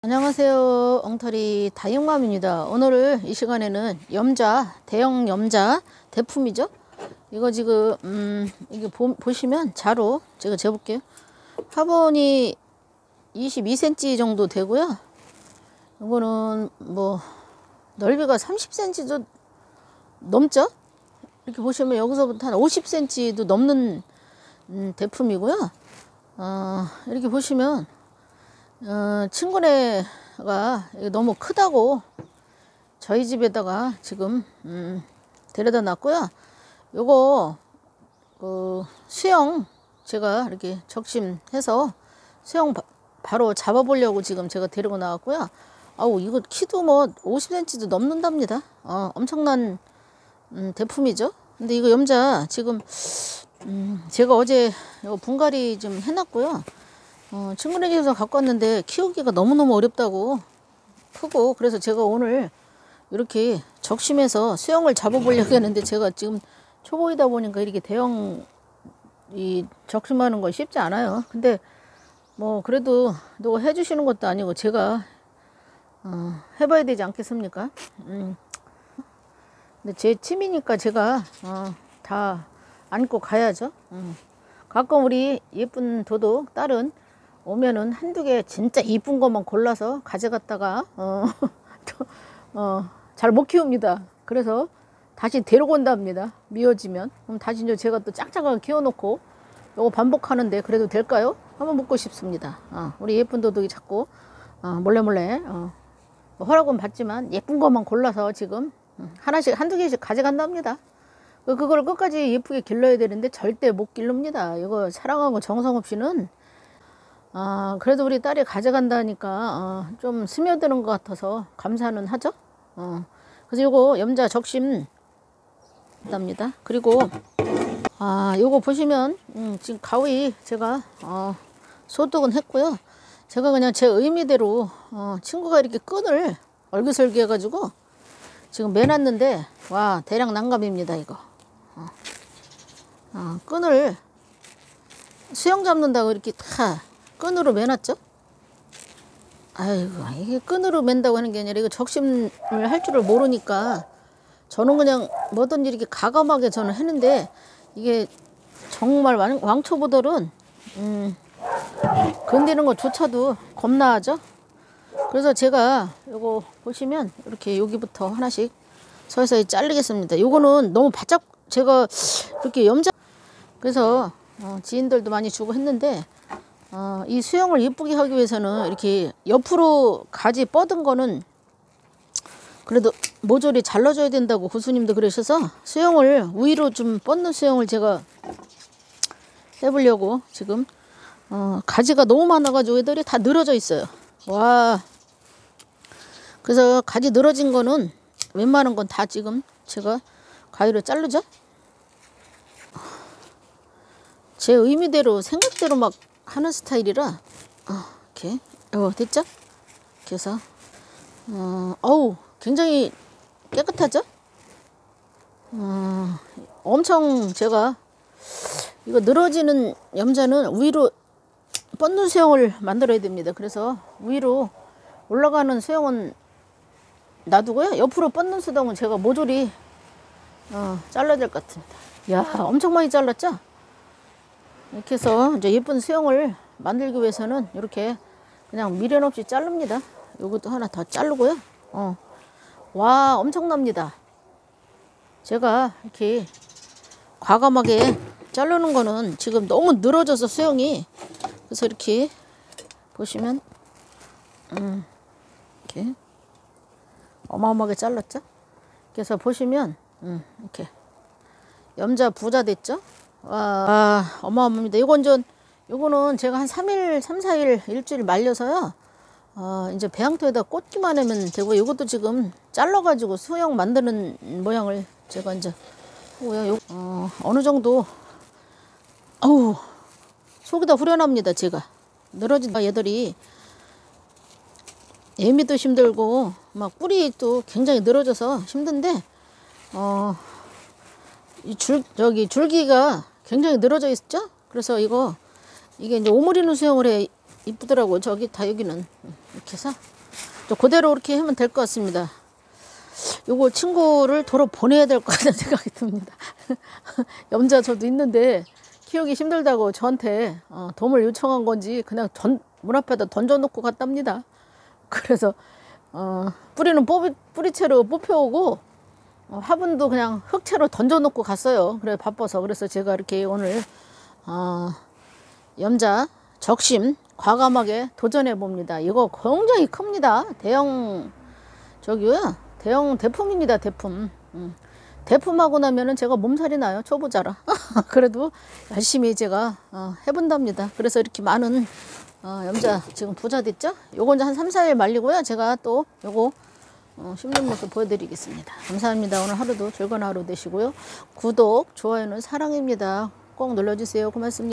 안녕하세요. 엉터리 다육맘입니다. 오늘 이 시간에는 염자, 대형 염자 대품이죠. 이거 지금 이게 보시면 자로 제가 재볼게요. 화분이 22cm 정도 되고요. 이거는 뭐 넓이가 30cm도 넘죠. 이렇게 보시면 여기서부터 한 50cm도 넘는 대품이고요. 이렇게 보시면 친구네가 너무 크다고 저희 집에다가 지금 데려다 놨고요. 요거 수영 제가 이렇게 적심해서 수영 바로 잡아보려고 지금 제가 데리고 나왔고요. 아우 이거 키도 뭐 50cm도 넘는답니다. 엄청난 대품이죠. 근데 이거 염자 지금 제가 어제 이거 분갈이 좀 해놨고요. 친구네 집에서 갖고 왔는데 키우기가 너무너무 어렵다고 크고, 그래서 제가 오늘 이렇게 적심해서 수영을 잡아보려고 했는데 제가 지금 초보이다 보니까 이렇게 대형 적심하는 건 쉽지 않아요. 근데 뭐 그래도 누가 해주시는 것도 아니고 제가 해봐야 되지 않겠습니까? 근데 제 취미니까 제가 다 안고 가야죠. 가끔 우리 예쁜 도둑 딸은 오면은 한두 개 진짜 이쁜 것만 골라서 가져갔다가 잘 못 키웁니다. 그래서 다시 데리고 온답니다. 미워지면. 그럼 다시 이제 제가 또 짝짝하게 키워놓고 요거 반복하는데 그래도 될까요? 한번 묻고 싶습니다. 우리 예쁜 도둑이 자꾸 몰래 허락은 받지만 예쁜 것만 골라서 지금 하나씩 한두 개씩 가져간답니다. 그걸 끝까지 예쁘게 길러야 되는데 절대 못 기릅니다. 이거 사랑하고 정성 없이는 그래도 우리 딸이 가져간다니까 좀 스며드는 것 같아서 감사는 하죠. 그래서 요거 염자 적심 답니다. 그리고 요거 보시면 지금 가위 제가 소독은 했고요. 제가 그냥 제 의미대로 친구가 이렇게 끈을 얼기설기 해가지고 지금 매놨는데 와 대량 난감입니다. 이거 끈을 수영 잡는다고 이렇게 다 끈으로 매놨죠. 아이고 이게 끈으로 맨다고 하는 게 아니라 이거 적심을 할 줄을 모르니까 저는 그냥 뭐든지 이렇게 가감하게 저는 했는데 이게 정말 왕초보들은 건드리는 것조차도 겁나하죠. 그래서 제가 요거 보시면 이렇게 여기부터 하나씩 서서히 자르겠습니다. 요거는 너무 바짝 제가 이렇게 염자 그래서 지인들도 많이 주고 했는데 이 수영을 예쁘게 하기 위해서는 이렇게 옆으로 가지 뻗은 거는 그래도 모조리 잘라줘야 된다고 고수님도 그러셔서 수영을 위로 좀 뻗는 수영을 제가 해보려고 지금 가지가 너무 많아가지고 애들이 다 늘어져 있어요. 와 그래서 가지 늘어진 거는 웬만한 건 다 지금 제가 가위로 자르죠. 제 의미대로 생각대로 막 하는 스타일이라 이렇게 됐죠? 그래서 어우 굉장히 깨끗하죠? 엄청 제가 이거 늘어지는 염자는 위로 뻗는 수영을 만들어야 됩니다. 그래서 위로 올라가는 수영은 놔두고요. 옆으로 뻗는 수동은 제가 모조리 잘라야 될 것 같습니다. 야 엄청 많이 잘랐죠? 이렇게 해서 이제 예쁜 수영을 만들기 위해서는 이렇게 그냥 미련 없이 자릅니다. 요것도 하나 더 자르고요. 와 엄청납니다. 제가 이렇게 과감하게 자르는 거는 지금 너무 늘어져서 수영이 그래서 이렇게 보시면 이렇게 어마어마하게 잘랐죠. 그래서 보시면 이렇게 염자 부자 됐죠. 와 어마어마합니다. 요거는 제가 한 3일 3-4일 일주일 말려서요 이제 배양토에다 꽂기만 하면 되고, 이것도 지금 잘라 가지고 수영 만드는 모양을 제가 이제 하고요. 어느 정도 속이 다 후련합니다. 제가 늘어진 얘들이 예미도 힘들고 막 뿌리 또 굉장히 늘어져서 힘든데 줄기가 굉장히 늘어져 있죠. 그래서 이게 이제 오므리는 수영을 이쁘더라고. 저기 다 여기는 이렇게 해서 또 그대로 이렇게 하면 될 것 같습니다. 요거 친구를 도로 보내야 될 것 같다는 생각이 듭니다. 염자 저도 있는데 키우기 힘들다고 저한테 도움을 요청한 건지 그냥 문 앞에다 던져놓고 갔답니다. 그래서 뿌리는 뿌리채로 뽑혀오고 화분도 그냥 흙채로 던져놓고 갔어요. 그래 바빠서. 그래서 제가 이렇게 오늘 염자 적심 과감하게 도전해 봅니다. 이거 굉장히 큽니다. 대형 대품입니다. 대품. 대품하고 나면은 제가 몸살이 나요. 초보자라. 그래도 열심히 제가 해본답니다. 그래서 이렇게 많은 염자 지금 부자 됐죠? 요건 한 3, 4일 말리고요. 제가 또 요거 심는 모습 보여드리겠습니다. 감사합니다. 오늘 하루도 즐거운 하루 되시고요. 구독, 좋아요는 사랑입니다. 꼭 눌러주세요. 고맙습니다.